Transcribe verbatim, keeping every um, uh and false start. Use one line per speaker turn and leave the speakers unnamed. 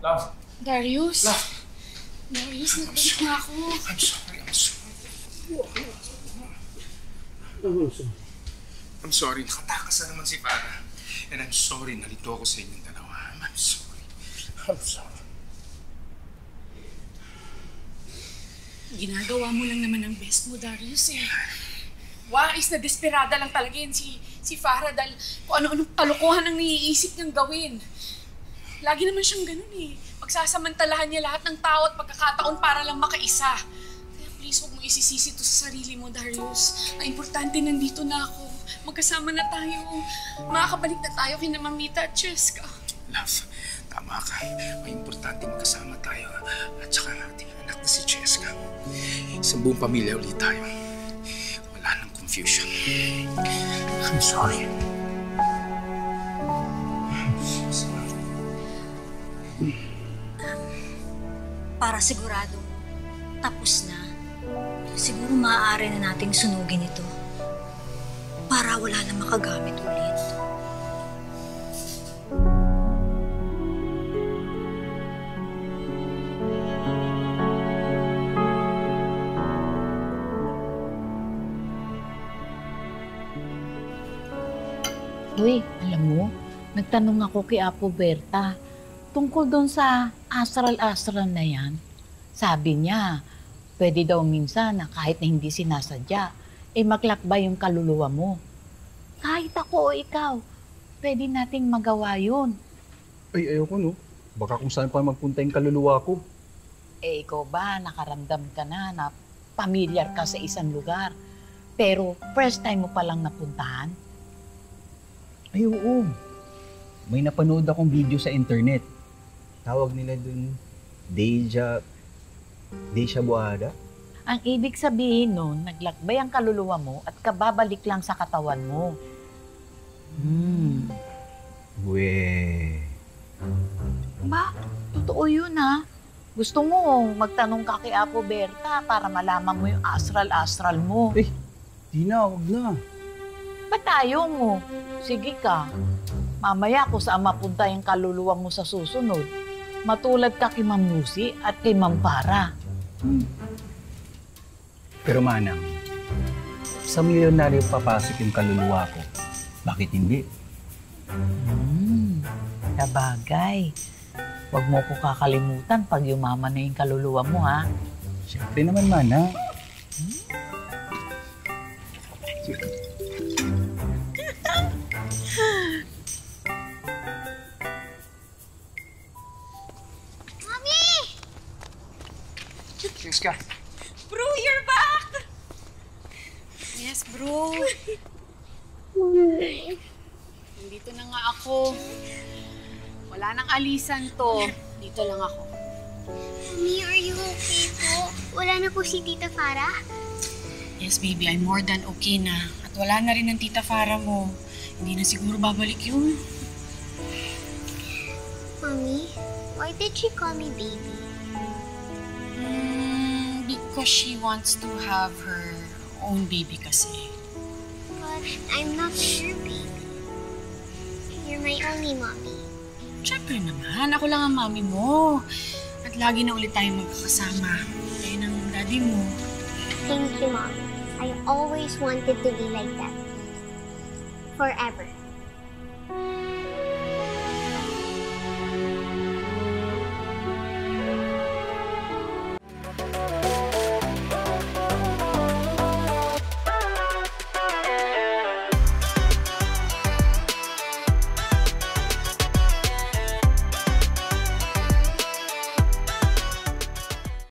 Love.
Darius?
Love.
Darius, nagbalik na ako.
I'm sorry, I'm sorry. I'm sorry, nakatakas na naman si Farah. And I'm sorry, nalito ako sa inyong dalawa. I'm sorry. I'm sorry.
Ginagawa mo lang naman ang best mo, Darius eh. Wais na desperada lang talaga yun si, si Farah dahil kung ano-anong kalokohan ang naiisip niyang gawin. Lagi naman siyang ganun eh. Pagsasamantalahan niya lahat ng tao at pagkakataon para lang makaisa. Kaya please, huwag mo isisisi ito sa sarili mo, Darius. Ang importante, nandito na ako. Magkasama na tayo. Makakabalik na tayo kina Mamita at Cheska.
Love, tama ka. May importante magkasama tayo. At saka ating anak na si Cheska. Isang buong pamilya ulit tayo. Wala nang confusion. I'm sorry.
Para sigurado tapos na, siguro maaari na nating sunugin ito para wala na makagamit ulit.
Uy, alam mo, nagtanong ako kay Apo Berta tungkol doon sa astral-astral na yan. Sabi niya, pwede daw minsan na kahit na hindi sinasadya, eh maglakbay yung kaluluwa mo. Kahit ako o ikaw, pwede nating magawa yun.
Ay, ayoko no. Baka kung saan pa magpunta yung kaluluwa ko.
Eh ikaw ba, nakaramdam ka na na pamilyar ka sa isang lugar, pero first time mo palang napuntahan?
Ay, oo. May napanood akong video sa internet. Tawag nila dun, Deja... Deja Buada?
Ang ibig sabihin nun, naglakbay ang kaluluwa mo at kababalik lang sa katawan mo. Hmm.
Weh.
Ba, totoo yun ha. Gusto mo magtanong ka kay Apo Berta para malaman mo yung astral-astral mo.
Eh, di na, huwag na.
Ba't ayaw mo? Sige ka. Mamaya ko saan mapunta yung kaluluwa mo sa susunod. Matulad ka kay Ma'am Lucy at kay Ma'am Para. Hmm.
Pero Manang, sa milyonaryo papasok yung kaluluwa ko. Bakit hindi?
Hmm, sabagay. Huwag mo ko kakalimutan pag yumaman na yung kaluluwa mo, ha?
Siyempre naman, Mana. Hmm?
Cheska.
Bro, you're back! Yes, bro. Nandito na nga ako. Wala nang alisan to. Dito lang ako.
Mommy, are you okay po? Wala na po si Tita Farah?
Yes, baby. I'm more than okay na. At wala na rin ang Tita Farah mo. Hindi na siguro babalik yun.
Mommy, why did she call me baby?
Mm, because she wants to have her own baby kasi.
But I'm not your baby. You're my only mommy.
Siyempre naman, ako lang ang mami mo. At lagi na ulit tayong magkakasama. Kaya ng daddy mo.
Thank you, Mom. I always wanted to be like that. Forever.